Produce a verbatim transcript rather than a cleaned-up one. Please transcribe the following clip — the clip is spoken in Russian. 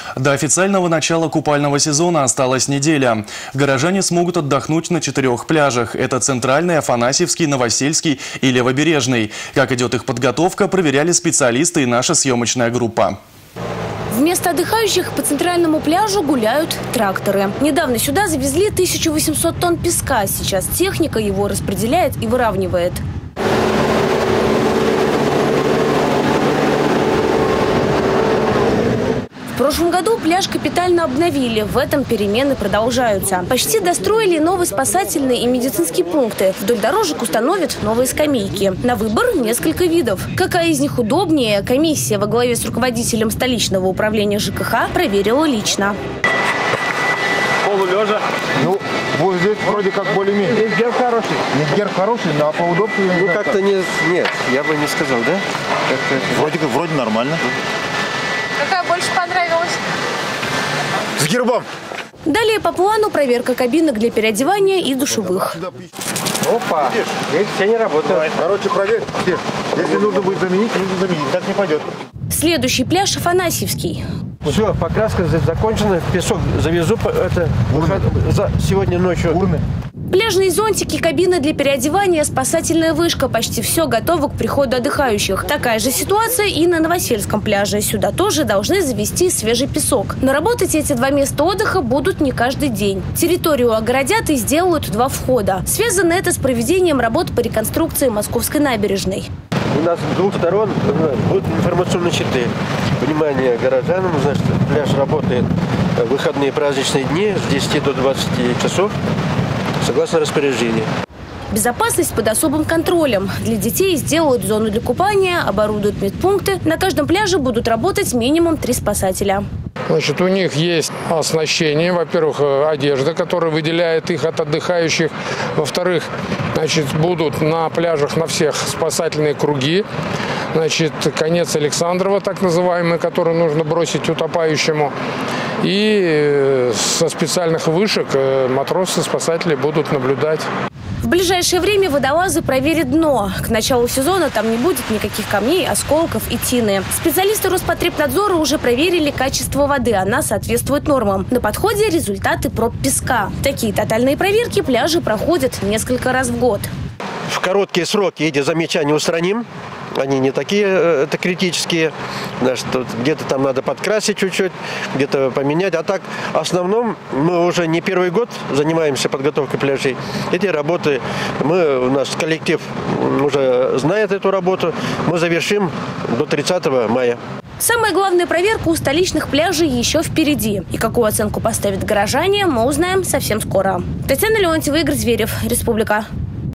До официального начала купального сезона осталась неделя. Горожане смогут отдохнуть на четырех пляжах. Это Центральный, Афанасьевский, Новосельский и Левобережный. Как идет их подготовка, проверяли специалисты и наша съемочная группа. Вместо отдыхающих по центральному пляжу гуляют тракторы. Недавно сюда завезли тысячу восемьсот тонн песка. Сейчас техника его распределяет и выравнивает. В прошлом году пляж капитально обновили. В этом перемены продолжаются. Почти достроили новые спасательные и медицинские пункты. Вдоль дорожек установят новые скамейки. На выбор несколько видов. Какая из них удобнее, комиссия во главе с руководителем столичного управления ЖКХ проверила лично. Полулежа. Ну, вот здесь вроде как более-менее. Гер хороший. Не гер хороший, но по удобству. Ну, как-то не... Нет, я бы не сказал, да? Вроде, вроде нормально. Какая больше понравилась? С гербом. Далее по плану проверка кабинок для переодевания и душевых. Опа, здесь все не работают. Короче, проверь. Если нужно будет заменить, нужно заменить. Так не пойдет. Следующий пляж Афанасьевский. Все, покраска здесь закончена. Песок завезу это, за сегодня ночью. Урны. Пляжные зонтики, кабины для переодевания, спасательная вышка. Почти все готово к приходу отдыхающих. Такая же ситуация и на Новосельском пляже. Сюда тоже должны завезти свежий песок. Но работать эти два места отдыха будут не каждый день. Территорию огородят и сделают два входа. Связано это с проведением работ по реконструкции Московской набережной. У нас с двух сторон будут информационные щиты. Внимание горожанам, значит, пляж работает в выходные праздничные дни с десяти до двадцати часов. Согласно распоряжению. Безопасность под особым контролем. Для детей сделают зону для купания, оборудуют медпункты. На каждом пляже будут работать минимум три спасателя. Значит, у них есть оснащение. Во-первых, одежда, которая выделяет их от отдыхающих. Во-вторых, значит, будут на пляжах на всех спасательные круги. Значит, конец Александрова, так называемый, который нужно бросить утопающему. И со специальных вышек матросы-спасатели будут наблюдать. В ближайшее время водолазы проверят дно. К началу сезона там не будет никаких камней, осколков и тины. Специалисты Роспотребнадзора уже проверили качество воды. Она соответствует нормам. На подходе результаты проб песка. Такие тотальные проверки пляжи проходят несколько раз в год. В короткие сроки эти замечания устраним. Они не такие это критические. Где-то там надо подкрасить чуть-чуть, где-то поменять. А так, в основном, мы уже не первый год занимаемся подготовкой пляжей. Эти работы, мы, у нас коллектив уже знает эту работу. Мы завершим до тридцатого мая. Самая главная проверка у столичных пляжей еще впереди. И какую оценку поставят горожане, мы узнаем совсем скоро. Татьяна Леонтьева, Игорь Зверев, Республика.